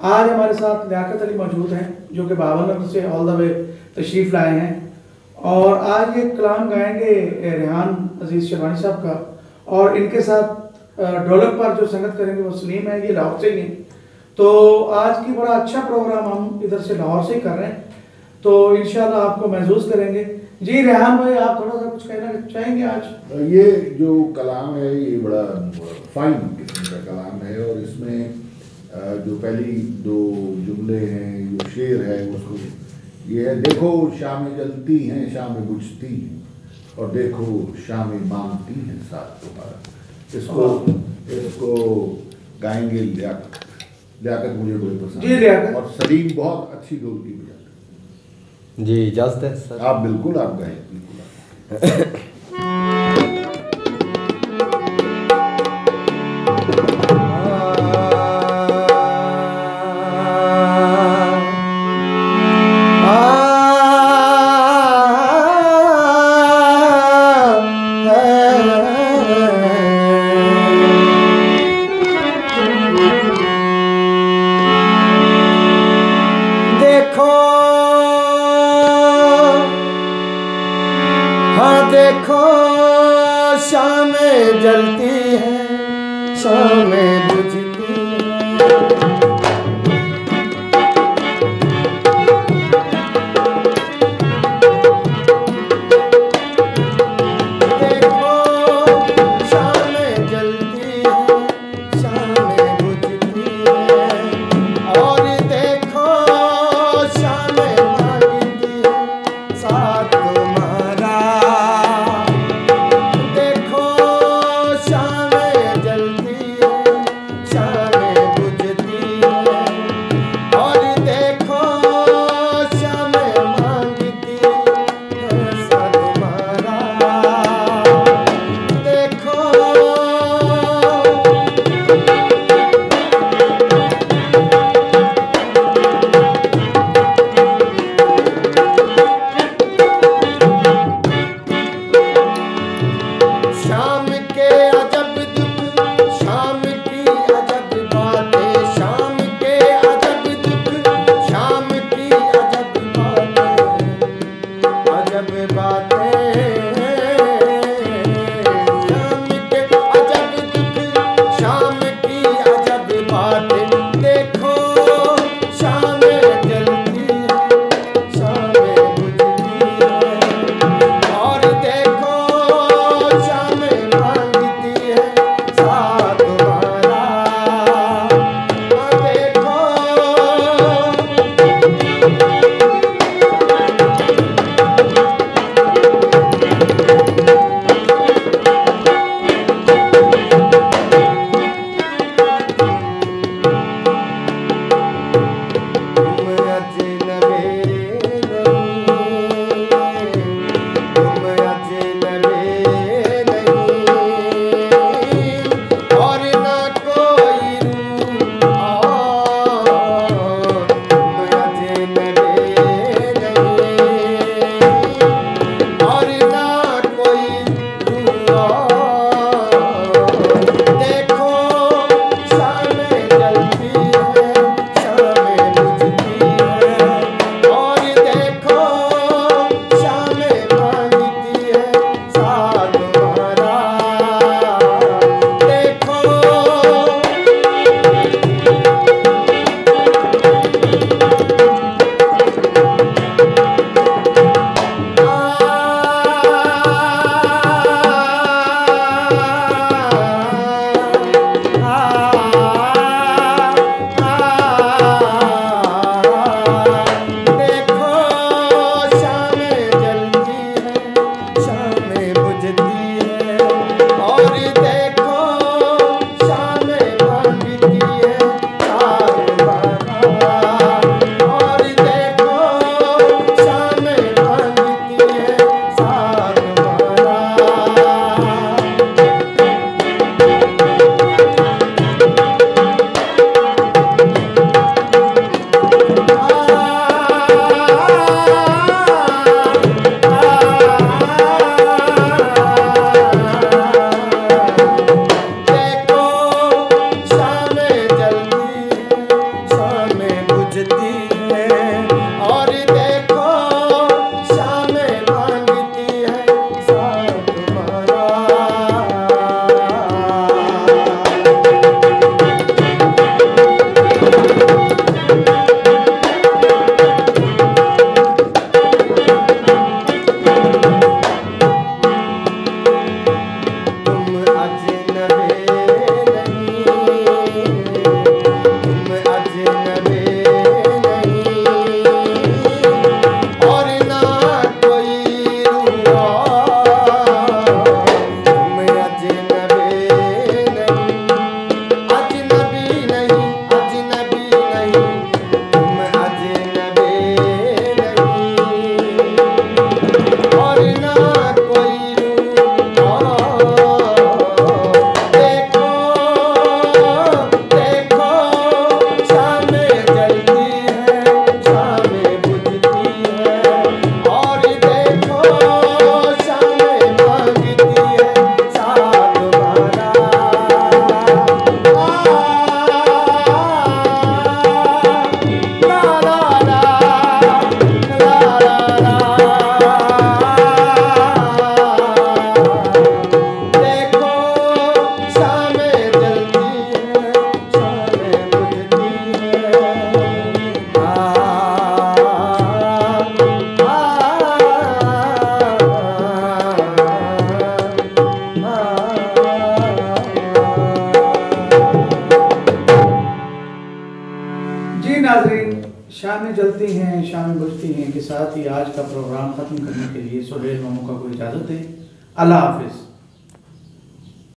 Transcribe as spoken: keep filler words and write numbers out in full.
आज हमारे साथ लियाकत अली मौजूद हैं जो कि बाबरनगर से ऑल द वे तशरीफ़ लाए हैं और आज ये कलाम गाएंगे रेहान अजीज़ शेरवानी साहब का, और इनके साथ ढोलक पर जो संगत करेंगे वो सलीम है, ये लाहौर से ही हैं। तो आज की बड़ा अच्छा प्रोग्राम हम इधर से लाहौर से ही कर रहे हैं, तो इंशाल्लाह आपको महसूस करेंगे। जी रेहान भाई, आप थोड़ा सा कुछ कहना चाहेंगे आज? ये जो कलाम है ये बड़ा फाइन किस्म का कलाम है, और इसमें जो पहली दो जुमले हैं, जो शेर है उसको ये है, देखो शामें जलती हैं शामें बुझती हैं, और देखो शामें मांगती हैं साथ तुम्हारा। इसको इसको गाएंगे लियाकत। लियाकत मुझे बड़ी पसंद है और सलीम बहुत अच्छी ढोलकी बजाते। जी इजाज़त है सर। आप बिल्कुल आप गाएं, बिल्कुल। देखो शामें जलती हैं शामें बुझती हैं, देखो शामें जलती हैं शामें बुझती हैं, और देखो शामें मांगती हैं साथ तुम्हारा। देखो शामें जलती है शामें बुझती हैं के साथ ही आज का प्रोग्राम ख़त्म करने के लिए सुहेल मामू का को इजाज़त दें। अल्लाह हाफिज़।